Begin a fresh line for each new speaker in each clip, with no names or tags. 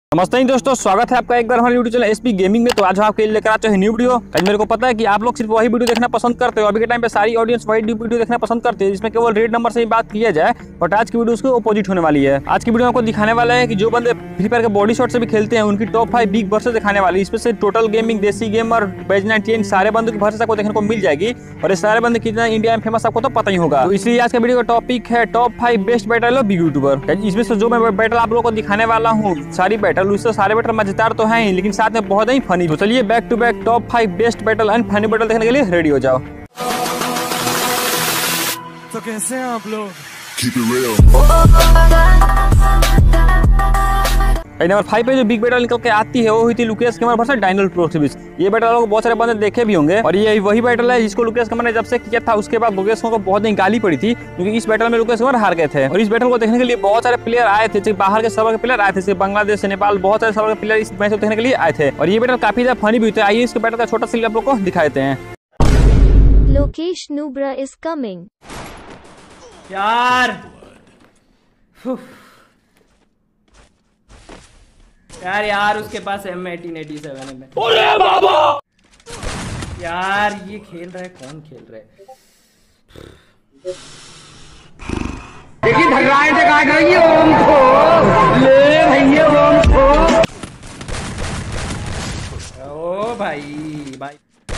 नमस्ते दोस्तों, स्वागत है आपका एक बार हमारे यूट्यूब चैनल एसपी गेमिंग में। तो आज हम आपके लिए लेकर आते हैं न्यू वीडियो। मेरे को पता है कि आप लोग सिर्फ वही वीडियो देखना पसंद करते हो। अभी के टाइम पे सारी ऑडियंस वही वीडियो देखना पसंद करते हैं जिसमें केवल रेड नंबर से ही बात किया जाए, बट आज की वीडियो उसके अपोजिट होने वाली है। आज की वीडियो आपको दिखाने वाला है कि जो बंदे फ्री फायर के बॉडी शॉट से भी खेलते हैं उनकी टॉप 5 बिग वर्सेस दिखाने वाली। इसमें से टोटल गेमिंग, देसी गेम और बैज 19 सारे बंदों की वर्सेस आपको देखने को मिल जाएगी। और ये सारे बंदे कितना इंडिया में फेमस आपको तो पता ही होगा। तो इसलिए आज का वीडियो का टॉपिक है top 5 best battle of big YouTuber. इसमें से जो मैं बैटल आप लोगों को दिखाने वाला हूँ, सारी बैटल उससे सारे बैटल मजेदार तो हैं लेकिन साथ में बहुत ही फनी। तो चलिए back to back top 5 best battle and funny battle देखने के लिए रेडी हो जाओ।
तो कैसे हैं आप लोग?
नंबर 5 पे जो बिग बैटल निकल के आती है वो हुई थी लुकेश कैमर वर्सेस डायनल प्रो के बीच। ये बैटल लोग बहुत सारे बंदे देखे भी होंगे और ये वही बैटल है जिसको लुकेश कैमर ने जब से किया था उसके बाद लुकेश को बहुत ही गाली पड़ी थी क्योंकि इस बैटल में लुकेश कैमर हार गए थे। और इस बैटल को देखने के लिए बहुत सारे प्लेयर आए थे, बाहर के सर्वर के प्लेयर आए थे, बांग्लादेश से नेपाल, बहुत सारे सर्वर के प्लेयर इस मैच को देखने के लिए आए थे। और ये बैटल काफी ज्यादा फनी भी हुई थी। आइए इसके बैटल का छोटा सा आप लोग को दिखाते हैं।
लोकेश नूब्रा इज कमिंग।
यार उसके पास M1887 है।
अरे बाबा
यार ये खेल रहा है, कौन खेल रहा है?
देखिए भगवान से कहा गई ओम को ले भैया ओम को।
ओ भाई भाई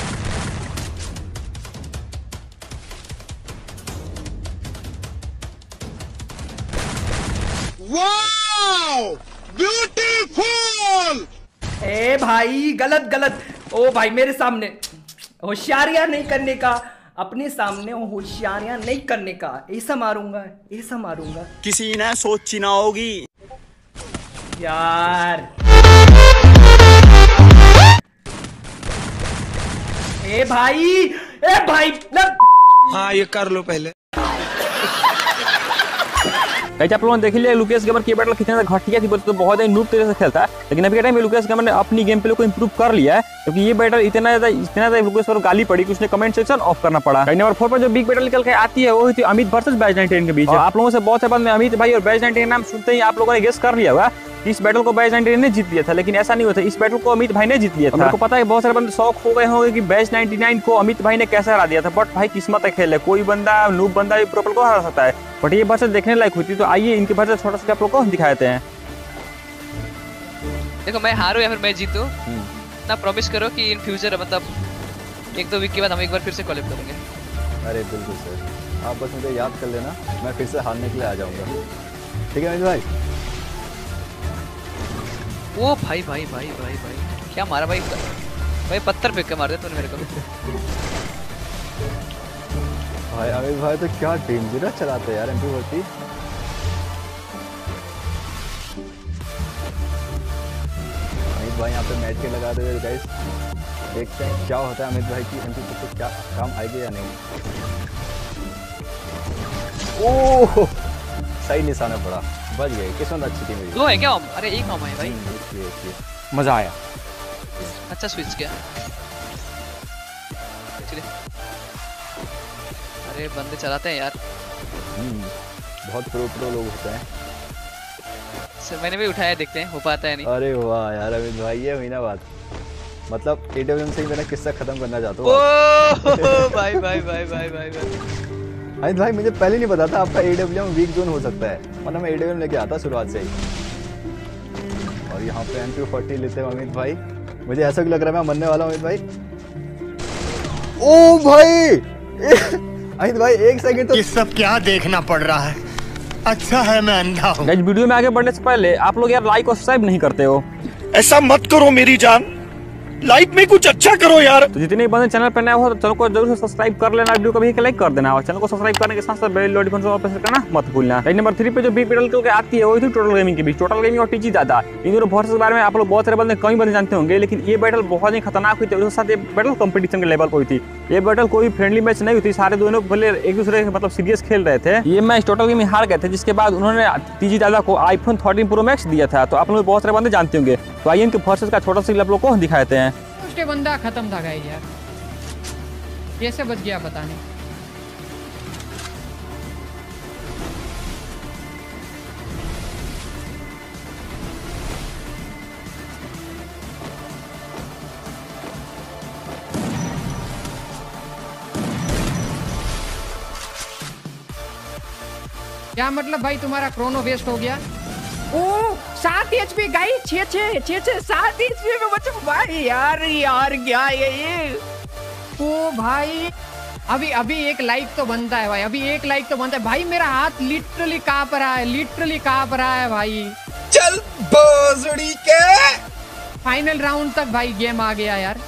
वाओ ब्यूटीफुल।
ए भाई गलत गलत। ओ भाई मेरे सामने होशियारियां नहीं करने का, अपने सामने होशियारियां नहीं करने का। ऐसा मारूंगा, ऐसा मारूंगा।
किसी ने सोची ना होगी
यार ए भाई लग।
हाँ ये कर लो पहले।
आप लोगों ने देख लिया लुकेश कैमर की बैटल कितने घटिया थी, तो बहुत ही नूब तरीके से खेलता है। लेकिन अभी के टाइम में लुकेश कैमर ने अपनी गेम प्ले को इंप्रूव कर लिया है क्योंकि ये बैटल इतना ज्यादा लुकेश पर गाली पड़ी कि उसने कमेंट सेक्शन ऑफ करना पड़ा। नंबर 4 पर जो बिग बैटल निकल के आती है वो हुई थी अमित वर्सेस बैज 19 के बीच। आप लोगों से बहुत से बाद में अमित भाई और बैज 19 नाम सुनते ही आप लोगों ने गेस कर लिया होगा इस बैटल को बैज 19 ने जीत लिया था, लेकिन ऐसा नहीं होता। इस बैटल को अमित भाई ने जीत लिया था। मेरे को पता है बहुत सारे बंदे शौक हो गए होंगे कि बैज 99 को अमित भाई ने कैसे हरा दिया था, बट भाई किस्मत है, खेल है, कोई बंदा नूब बंदा भी प्रोपल को हरा सकता है। बट ये वर्सेस देखने लायक हुई थी। तो आइए इनके वर्सेस छोटा सा आप लोग को दिखाते हैं।
देखो मैं हारूं या फिर मैं जीतूं ना, प्रॉमिस करो कि इन फ्यूचर मतलब 1-2 वीक के बाद हम एक बार फिर से कॉलेब करेंगे।
अरे बिल्कुल सर, आप बस मुझे याद कर लेना, मैं फिर से हारने के लिए आ जाऊंगा। ठीक है अमित भाई?
ओ भाई क्या मारा भाई पत्थर फेंक के मार दिया तूने मेरे को।
भाई अमित भाई तो क्या डेंजरस चलाते हैं यार MP40। अमित भाई यहाँ पे मैच के लगा दे गाइस, देखते हैं क्या होता है अमित भाई की MP40 क्या काम आएगी या नहीं। ओह सही निशाना पड़ा, बच गए, किस्मत अच्छी थी मेरी।
दो है क्या? अरे एक हम है भाई।
मजा आया,
अच्छा स्विच किया। अरे बंदे चलाते हैं यार।
बहुत प्रो लोग होते हैं।
सर मैंने भी उठाया, देखते हैं हो पाता है नहीं।
अरे वाह यार अमित भाई, ये हुई ना बात, मतलब AWM से ही मेरा किस्सा खत्म करना चाहता हूँ।
भाई
अमित भाई मुझे पहले नहीं पता था आपका AWM वीक जोन हो सकता है, वरना मैं AWM लेके आता शुरुआत से ही। और यहाँ पे MP40 लेते हैं अमित भाई, मुझे ऐसा भी लग रहा है मैं मरने वाला हूँ अमित भाई। ओ भाई अमित भाई एक सेकंड, तो
ये सब क्या देखना पड़ रहा है? अच्छा है मैं अंधा हूँ।
वीडियो में आगे बढ़ने से पहले आप लोग यार लाइक और सब्सक्राइब नहीं करते हो।
ऐसा मत करो मेरी जान, लाइफ में कुछ अच्छा करो यार।
तो जितने बंदे चैनल पर नए हो तो चैनल को जरूर से सब्सक्राइब कर लेना, वीडियो को भी लाइक कर देना और चैनल को सब्सक्राइब करने के साथ साथ बेल नोटिफिकेशन ऑन प्रेस करना मत भूलना। नंबर 3 पे जो बिग बैटल के आती है वो थी टोटल गेमिंग के बीच। टोटल गेमिंग और TG दादा, इन दोनों वर्सेस के बारे में आप लोग बहुत सारे बंदे कई बंदे जानते होंगे, लेकिन ये बैटल बहुत ही खतरनाक हुई थी। उसके साथ ये बैटल कंपटीशन के लेवल पर हुई थी। ये बैटल कोई फ्रेंडली मैच नहीं हुई थी, सारे दोनों प्लेयर एक दूसरे मतलब सीरियस खेल रहे थे। ये मैच टोटल गेमिंग हार गए थे, जिसके बाद उन्होंने TG दादा को iPhone 13 Pro Max दिया था। तो आप लोग बहुत सारे बंदे जानते होंगे। तो आइए इनके वर्सेस का छोटा सा आप लोग को दिखाते हैं।
उसके बंदा खत्म था गाइस यार, कैसे बच गया पता नहीं। क्या मतलब भाई तुम्हारा क्रोनो वेस्ट हो गया? ओ 7 HP गाइस, 7 HP में बचा भाई। यार क्या ये? ओ भाई अभी एक लाइक तो बनता है भाई, अभी एक लाइक तो बनता है भाई। मेरा हाथ लिटरली कांप रहा है, भाई।
चल बोसड़ी के
फाइनल राउंड तक भाई गेम आ गया यार,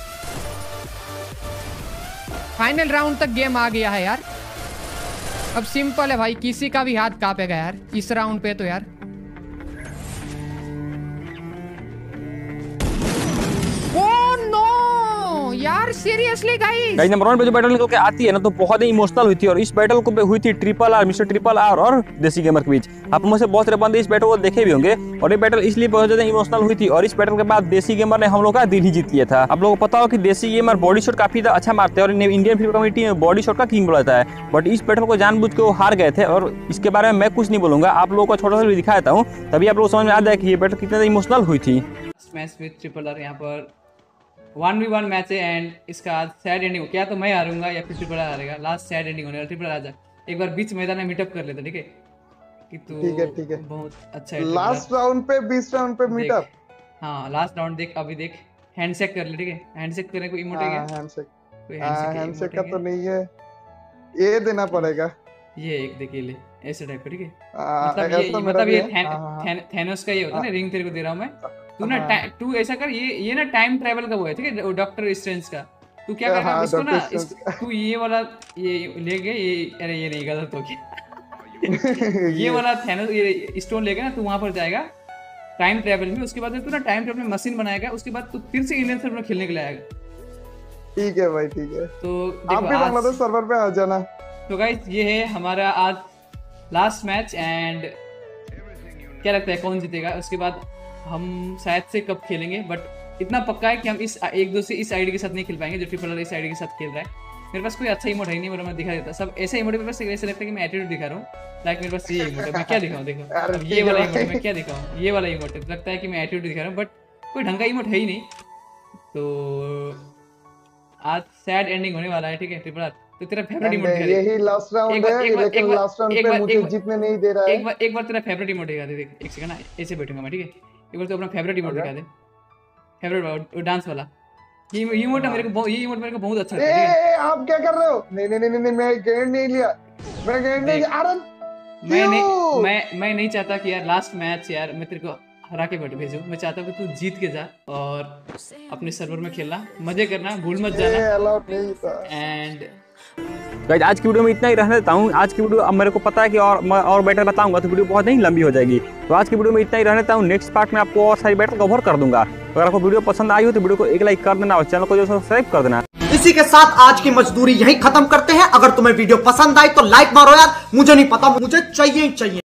फाइनल राउंड तक गेम आ गया है यार। अब सिंपल है भाई, किसी का भी हाथ कांपेगा यार इस राउंड पे तो यार। ओह नो यार, सीरियसली गाइस
नंबर 1 पे जो बैटल निकल के आती है ना तो बहुत ही इमोशनल हुई थी, और इस बैटल को हुई थी RRR, मिस्टर RRR और देसी गेमर के बीच। आप में से बहुत सारे बंदे इस बैटल को देखे भी होंगे, और ये बैटल इसलिए बहुत ज्यादा इमोशनल हुई थी। और इस बैटल के बाद देसी गेमर ने हम लोग का दिल ही जीत लिया था। आप लोगों को पता हो कि देसी गेमर बॉडी शॉट काफी अच्छा मारते हैं और इंडियन फिल्म कम्युनिटी में बॉडी शॉट का किंग बोला जाता है। बट इस बैटल को जानबूझ के वो हार गए थे, और इसके बारे में मैं कुछ नहीं बोलूंगा, आप लोगों को छोटा सा भी दिखा देता हूँ, तभी आप लोग समझ में आ जाए कि ये बैटल कितना इमोशनल हुई थी।
मैच विद RRR यहाँ पर 1v1 मैच है, एंड इसका आज सैड एंडिंग, क्या तो मैं हारूंगा या फिर RRR हारेगा। लास्ट सैड एंडिंग होने वाला। RRR आ जा, एक बार बीच मैदान में मीटअप कर लेते, ठीक है? कि तू ठीक है बहुत अच्छा है।
लास्ट राउंड पे 20 राउंड पे मीटअप।
हाँ लास्ट राउंड देख, अभी देख हैंडशेक कर ले, ठीक है? हैंडशेक करने को इमोट है क्या?
हैंडशेक का तो नहीं है, ये देना पड़ेगा।
ये एक देखिए ले ऐसे टाइप का, ठीक है? मतलब ये थैनोस का ये होता है ना, रिंग तेरे को दे रहा हूं मैं, तू ना तू ऐसा कर, ये ना टाइम ट्रैवल का वो है, ठीक है? डॉक्टर स्ट्रेंज का। तू क्या कर, इसको ना तू ये वाला ये ले गए, ये अरे ये नहीं गलत हो गया ये वाला थैनोस ये स्टोन लेके ना तू वहां पर जाएगा टाइम ट्रैवल में। उसके बाद तू ना टाइम ट्रैवल में मशीन बनाएगा, उसके बाद तू फिर से इंडियन सर्वर में खेलने के लिए आएगा।
ठीक है भाई, ठीक है।
तो
आप भी बांग्लादेश सर्वर पे आ जाना।
तो गाइस ये है हमारा आज लास्ट मैच, एंड क्या लगता है कौन जीतेगा? उसके बाद हम शायद से कब खेलेंगे, बट इतना पक्का है कि हम इस एक दो से इस आईडी के साथ नहीं खेल पाएंगे जो RRR इस आईडी के साथ खेल रहा है। मेरे पास कोई अच्छा इमोट है नहीं, मैं दिखा देता सब ऐसे इमोट। मेरे पास ऐसा लगता है कि मैं एटीट्यूड दिखा रहा हूँ, लाइक मेरे पास ये इमोट है, मैं क्या दिखाऊँ? देखो अब ये वाला इमोट मैं क्या दिखाऊँ? ये वाला इमोट है, लगता है कि मैं एटीट्यूड दिखा रहा हूँ, बट कोई ढंग का इमोट है ही नहीं। तो आज सैड एंडिंग होने वाला है, ठीक है? RRR तो तेरा फेवरेट इमोट है,
यही लास्ट राउंड है, लेकिन लास्ट राउंड पे मुझे जीतने नहीं दे रहा है।
एक बार तेरा फेवरेट इमोट दिखा दे, देख एक सेकंड ना, ऐसे बैठूंगा मैं, ठीक है? एक बार तो अपना फेवरेट इमोट दिखा दे, फेवरेट डांस वाला। ये इमोट मेरे को बहुत अच्छा लगता है।
आप क्या कर रहे हो? नहीं मैं गेम नहीं लिया, मैं गेम नहीं लिया।
मैं नहीं चाहता कि यार लास्ट मैच यार मैं तेरे को हरा के भेजूं। मैं चाहता हूँ कि तू जीत के जा और अपने सर्वर में खेलना, मजे करना, भूल मत जाना। एंड
गाइस आज की वीडियो में इतना ही रहने देता हूँ। आज की वीडियो अब मेरे को पता है कि और बैटल बताऊंगा तो वीडियो बहुत नहीं लंबी हो जाएगी, तो आज की वीडियो में इतना ही रहने देता हूँ। नेक्स्ट पार्ट में आपको और सारी बैटल कवर कर दूंगा। अगर आपको वीडियो पसंद आई हो तो वीडियो को एक लाइक कर देना और चैनल को जो सब्सक्राइब कर देना।
इसी के साथ आज की मजदूरी यहीं खत्म करते हैं। अगर तुम्हें वीडियो पसंद आई तो लाइक मारो यार, मुझे नहीं पता, मुझे चाहिए ही चाहिए।